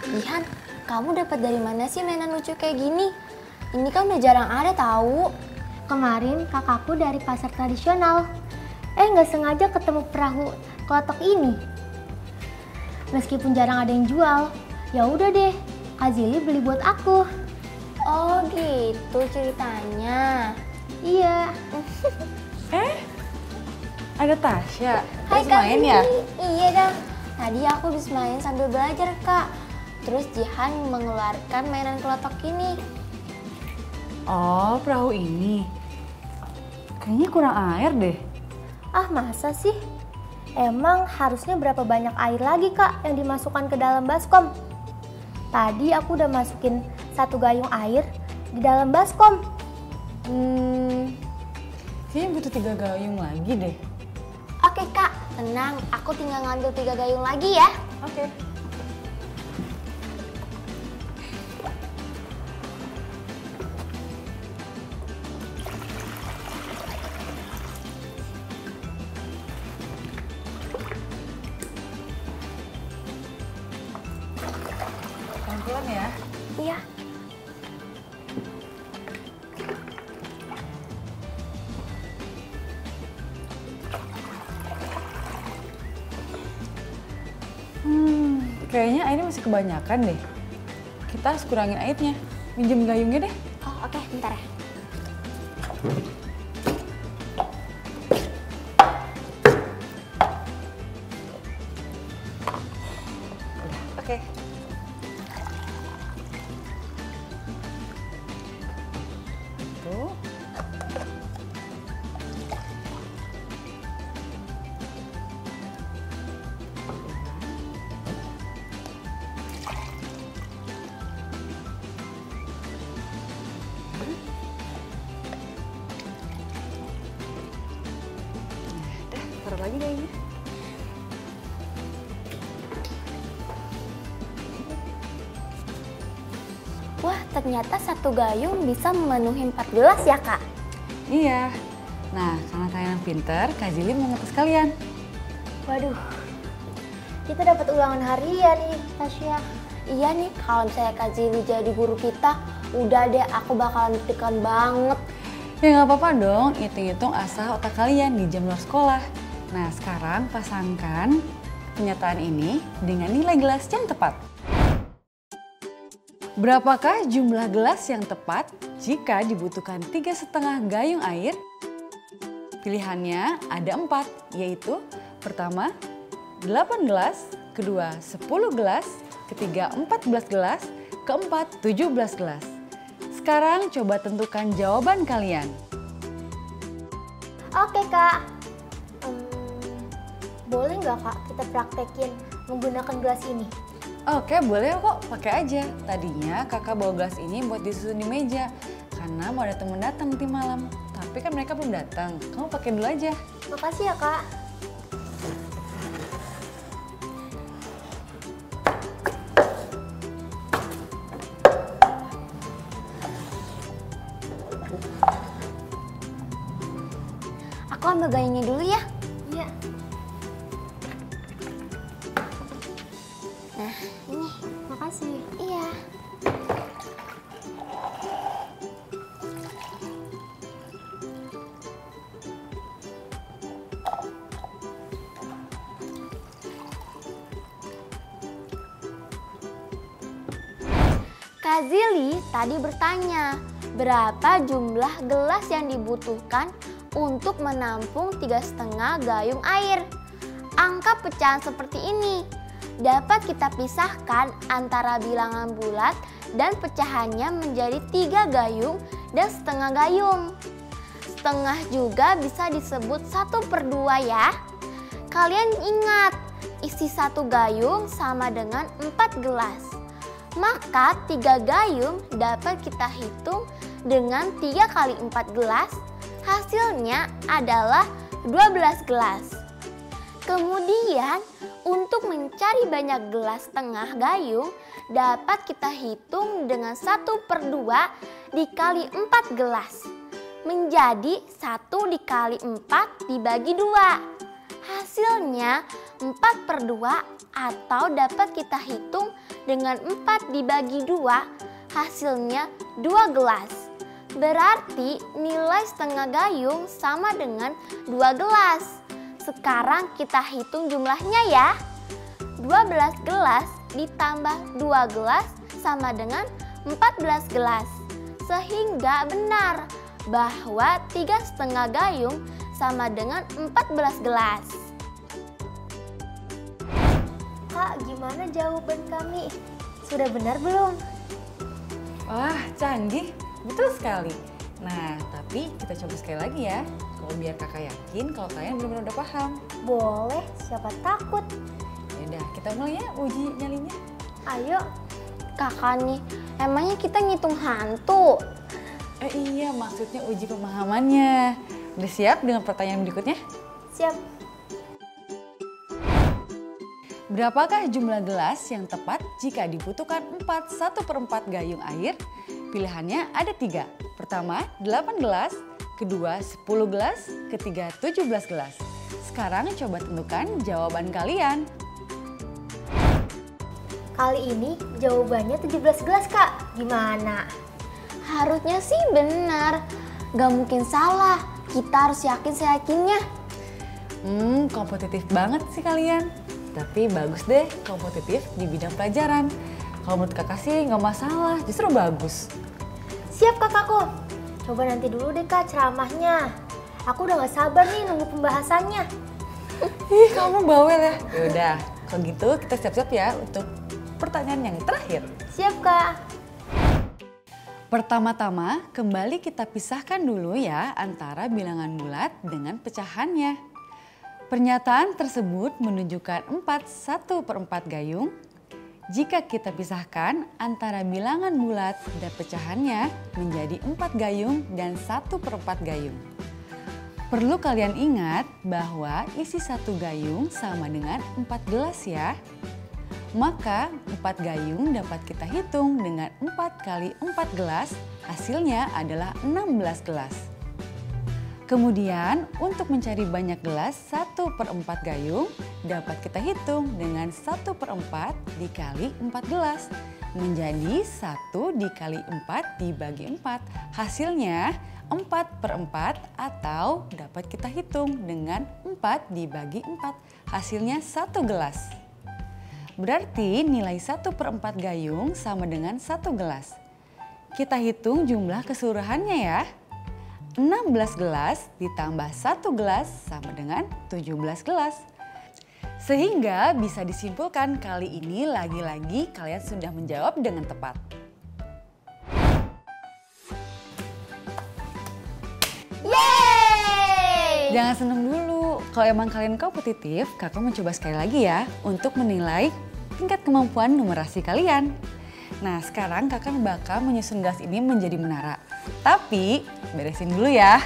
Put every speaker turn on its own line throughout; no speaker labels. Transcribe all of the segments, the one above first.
Jihan, kamu dapat dari mana sih mainan lucu kayak gini? Ini kan udah jarang ada tahu.
Kemarin kakakku dari pasar tradisional. Nggak sengaja ketemu perahu kelotok ini. Meskipun jarang ada yang jual, ya udah deh, Kak Zili beli buat aku.
Oh gitu ceritanya.
Iya.
Ada Tasya.
Hai
Terus
Kak
main
Zili.
ya?
Iya dong. Tadi aku habis main sambil belajar Kak. Terus Jihan mengeluarkan mainan kelotok ini.
Oh, perahu ini. Kayaknya kurang air deh.
Ah, masa sih? Emang harusnya berapa banyak air lagi Kak yang dimasukkan ke dalam baskom? Tadi aku udah masukin 1 gayung air di dalam baskom.
Kayaknya butuh 3 gayung lagi deh.
Oke Kak, tenang. Aku tinggal ngambil 3 gayung lagi ya.
Oke. Pelan-pelan ya.
Iya.
Kayaknya airnya masih kebanyakan deh. Kita harus kurangin airnya. Minjem gayungnya deh.
Oh oke, bentar ya.
Oke. Tuh. Udah, taruh lagi gayungnya.
Wah, ternyata 1 gayung bisa memenuhi 4 gelas ya Kak.
Iya. Nah, karena kalian pinter, Kak Zili mau ngetes kalian.
Waduh, kita dapat ulangan harian nih, Tasya.
Iya nih, kalau misalnya Kak Zili jadi guru kita, udah deh aku bakalan deg-degan banget.
Ya nggak apa-apa dong, hitung-hitung asal otak kalian di jam luar sekolah. Nah, sekarang pasangkan pernyataan ini dengan nilai gelas yang tepat. Berapakah jumlah gelas yang tepat jika dibutuhkan 3,5 gayung air? Pilihannya ada 4, yaitu pertama 8 gelas, kedua 10 gelas, ketiga 14 gelas, keempat 17 gelas. Sekarang coba tentukan jawaban kalian.
Oke Kak. Boleh nggak Kak kita praktekin menggunakan gelas ini?
Oke, boleh kok, pakai aja. Tadinya kakak bawa gelas ini buat disusun di meja karena mau ada temen datang nanti malam. Tapi kan mereka belum datang. Kamu pakai dulu aja.
Makasih ya Kak.
Aku ambil gayungnya dulu ya.
Iya.
Nah, ini.
Makasih.
Iya. Kak Zili tadi bertanya, berapa jumlah gelas yang dibutuhkan untuk menampung 3,5 gayung air? Angka pecahan seperti ini dapat kita pisahkan antara bilangan bulat dan pecahannya menjadi 3 gayung dan setengah gayung. Setengah juga bisa disebut 1/2 ya. Kalian ingat, isi 1 gayung sama dengan 4 gelas. Maka 3 gayung dapat kita hitung dengan 3 kali 4 gelas, hasilnya adalah 12 gelas. Kemudian untuk mencari banyak gelas setengah gayung dapat kita hitung dengan 1/2 dikali 4 gelas. Menjadi 1 dikali 4 dibagi 2. Hasilnya 4/2 atau dapat kita hitung dengan 4 dibagi 2, hasilnya 2 gelas. Berarti nilai setengah gayung sama dengan 2 gelas. Sekarang kita hitung jumlahnya ya. 12 gelas ditambah 2 gelas sama dengan 14 gelas. Sehingga benar bahwa 3,5 gayung sama dengan 14 gelas.
Kak, gimana jawaban kami? Sudah benar belum?
Wah, canggih. Betul sekali. Nah, tapi kita coba sekali lagi ya. Kalau biar kakak yakin kalau kalian benar-benar udah paham.
Boleh, siapa takut?
Yaudah, kita mulai ya uji nyalinya.
Ayo.
Kakak nih, emangnya kita ngitung hantu?
Iya, maksudnya uji pemahamannya. Udah siap dengan pertanyaan berikutnya?
Siap.
Berapakah jumlah gelas yang tepat jika dibutuhkan 1/4 gayung air? Pilihannya ada 3. Pertama, 8 gelas. Kedua, 10 gelas. Ketiga, 17 gelas. Sekarang coba tentukan jawaban kalian.
Kali ini jawabannya 17 gelas, Kak. Gimana?
Harusnya sih benar. Gak mungkin salah. Kita harus yakin seyakinnya.
Kompetitif banget sih kalian. Tapi bagus deh kompetitif di bidang pelajaran. Kalau menurut kakak sih nggak masalah, justru bagus.
Siap kakakku. Coba nanti dulu deh Kak ceramahnya. Aku udah gak sabar nih nunggu pembahasannya.
Ih, kamu bawel ya. Yaudah, kalau gitu kita siap-siap ya untuk pertanyaan yang terakhir.
Siap Kak.
Pertama-tama, kembali kita pisahkan dulu ya antara bilangan bulat dengan pecahannya. Pernyataan tersebut menunjukkan 1/4 gayung. Jika kita pisahkan antara bilangan bulat dan pecahannya menjadi 4 gayung dan 1/4 gayung. Perlu kalian ingat bahwa isi 1 gayung sama dengan 4 gelas ya. Maka 4 gayung dapat kita hitung dengan 4 kali 4 gelas, hasilnya adalah 16 gelas. Kemudian untuk mencari banyak gelas 1/4 gayung dapat kita hitung dengan 1/4 dikali 4 gelas. Menjadi 1 dikali 4 dibagi 4. Hasilnya 4/4 atau dapat kita hitung dengan 4 dibagi 4. Hasilnya 1 gelas. Berarti nilai 1/4 gayung sama dengan 1 gelas. Kita hitung jumlah keseluruhannya ya. 16 gelas ditambah 1 gelas sama dengan 17 gelas. Sehingga bisa disimpulkan kali ini lagi-lagi kalian sudah menjawab dengan tepat.
Yeay!
Jangan seneng dulu, kalau emang kalian kompetitif, kakak mencoba sekali lagi ya untuk menilai tingkat kemampuan numerasi kalian. Nah sekarang kakak bakal menyusun gelas ini menjadi menara. Tapi beresin dulu ya.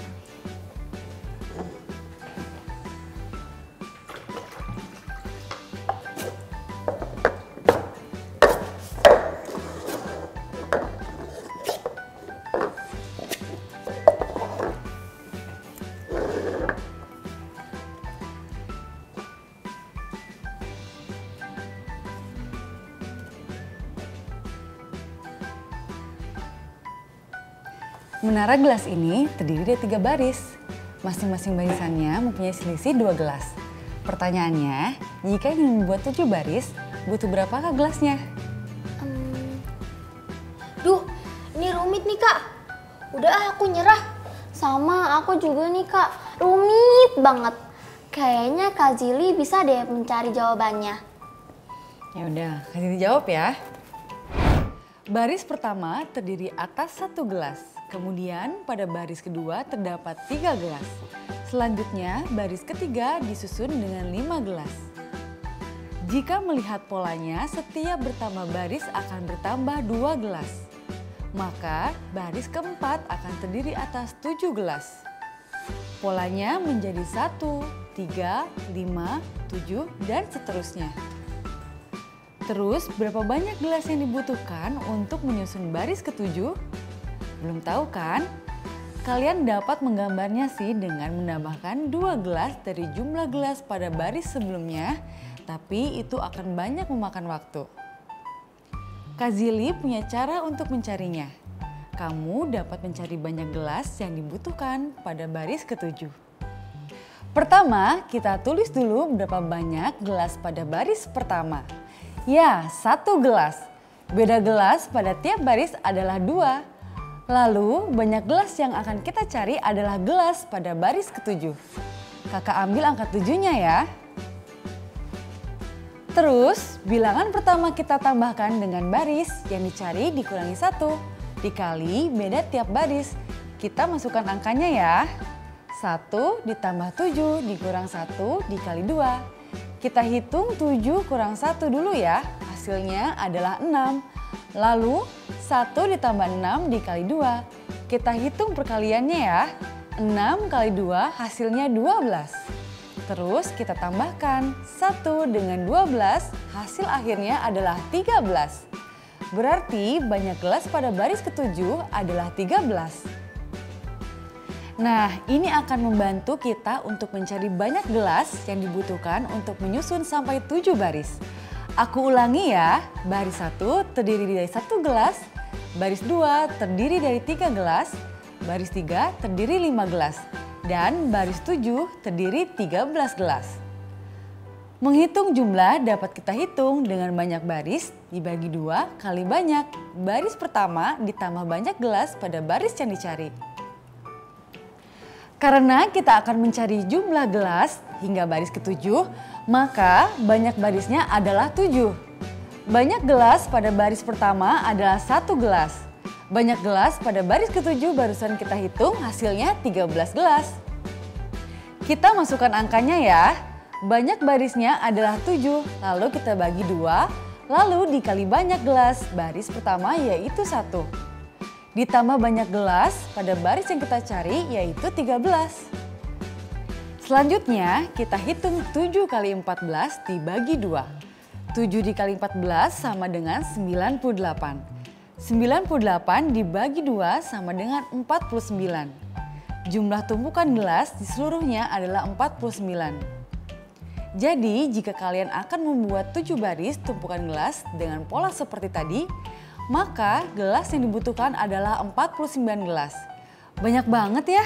Menara gelas ini terdiri dari 3 baris. Masing-masing barisannya mempunyai selisih 2 gelas. Pertanyaannya, jika ingin membuat 7 baris, butuh berapakah gelasnya?
Duh, ini rumit nih Kak. Udah aku nyerah.
Sama aku juga nih Kak, rumit banget. Kayaknya Kak Zili bisa deh mencari jawabannya.
Ya udah, kasih dijawab ya. Baris pertama terdiri atas 1 gelas. Kemudian pada baris kedua terdapat 3 gelas. Selanjutnya baris ketiga disusun dengan 5 gelas. Jika melihat polanya, setiap bertambah baris akan bertambah 2 gelas. Maka baris keempat akan terdiri atas 7 gelas. Polanya menjadi 1, 3, 5, 7, dan seterusnya. Terus berapa banyak gelas yang dibutuhkan untuk menyusun baris ketujuh? Belum tahu kan? Kalian dapat menggambarnya sih dengan menambahkan 2 gelas dari jumlah gelas pada baris sebelumnya. tapi itu akan banyak memakan waktu. Kak Zili punya cara untuk mencarinya. Kamu dapat mencari banyak gelas yang dibutuhkan pada baris ke-7. Pertama, kita tulis dulu berapa banyak gelas pada baris pertama. Ya, 1 gelas. Beda gelas pada tiap baris adalah 2. Lalu, banyak gelas yang akan kita cari adalah gelas pada baris ke-7. Kakak ambil angka 7-nya ya. Terus, bilangan pertama kita tambahkan dengan baris yang dicari dikurangi 1. Dikali beda tiap baris. Kita masukkan angkanya ya. 1 ditambah 7 dikurang 1 dikali 2. Kita hitung 7 kurang 1 dulu ya. Hasilnya adalah 6. Lalu 1 ditambah 6 dikali 2. Kita hitung perkaliannya ya. 6 kali 2 hasilnya 12. Terus kita tambahkan 1 dengan 12, hasil akhirnya adalah 13. Berarti banyak gelas pada baris ke-7 adalah 13. Nah, ini akan membantu kita untuk mencari banyak gelas yang dibutuhkan untuk menyusun sampai 7 baris. Aku ulangi ya, baris 1 terdiri dari 1 gelas, baris 2 terdiri dari 3 gelas, baris 3 terdiri 5 gelas. Dan baris 7 terdiri 13 gelas. Menghitung jumlah dapat kita hitung dengan banyak baris dibagi 2 kali banyak. Baris pertama ditambah banyak gelas pada baris yang dicari. Karena kita akan mencari jumlah gelas hingga baris ke-7, maka banyak barisnya adalah 7. Banyak gelas pada baris pertama adalah 1 gelas. Banyak gelas pada baris ke-7 barusan kita hitung hasilnya 13 gelas. Kita masukkan angkanya ya. Banyak barisnya adalah 7, lalu kita bagi 2, lalu dikali banyak gelas baris pertama yaitu 1. Ditambah banyak gelas pada baris yang kita cari yaitu 13. Selanjutnya kita hitung 7 kali 14 dibagi 2. 7 dikali 14 sama dengan 98. 98 dibagi 2 sama dengan 49. Jumlah tumpukan gelas di seluruhnya adalah 49. Jadi jika kalian akan membuat 7 baris tumpukan gelas dengan pola seperti tadi, maka gelas yang dibutuhkan adalah 49 gelas. Banyak banget ya.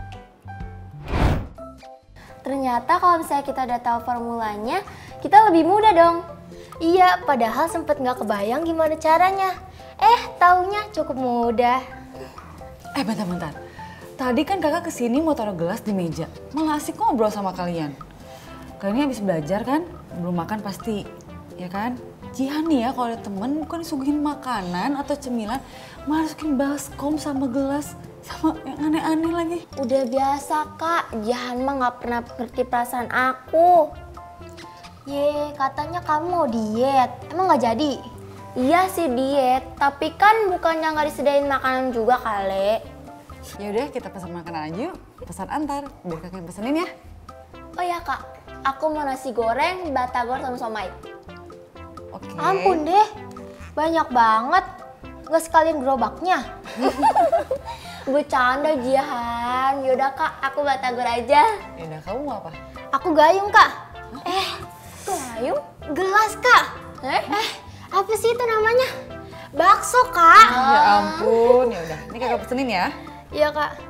Ternyata kalau misalnya kita udah tahu formulanya, kita lebih mudah dong.
Iya, padahal sempet nggak kebayang gimana caranya. Taunya cukup mudah.
Bentar. Tadi kan kakak kesini mau taruh gelas di meja. Malah asik ngobrol sama kalian. Kalian habis belajar kan? Belum makan pasti, ya kan? Jihan nih ya kalau ada temen bukan disuguhin makanan atau cemilan, malah masukin baskom sama gelas. Sama yang aneh-aneh lagi.
Udah biasa kak, Jihan mah gak pernah ngerti perasaan aku.
Katanya kamu mau diet. Emang nggak jadi?
Iya sih diet, tapi kan bukannya nggak disediain makanan juga kali.
Yaudah kita pesan makanan aja yuk, pesan antar, biar kakak yang pesenin ya.
Oh ya kak, aku mau nasi goreng, batagor sama somai.
Oke.
Ampun deh, banyak banget. Nggak sekalian gerobaknya.
Bercanda Jihan, yaudah kak aku batagor aja.
Yaudah kamu mau apa?
Aku gayung kak.
Gayung?
Gelas kak. Apa sih itu namanya? Bakso kak.
Ya ampun, yaudah ini kakak pesenin ya.
Iya kak.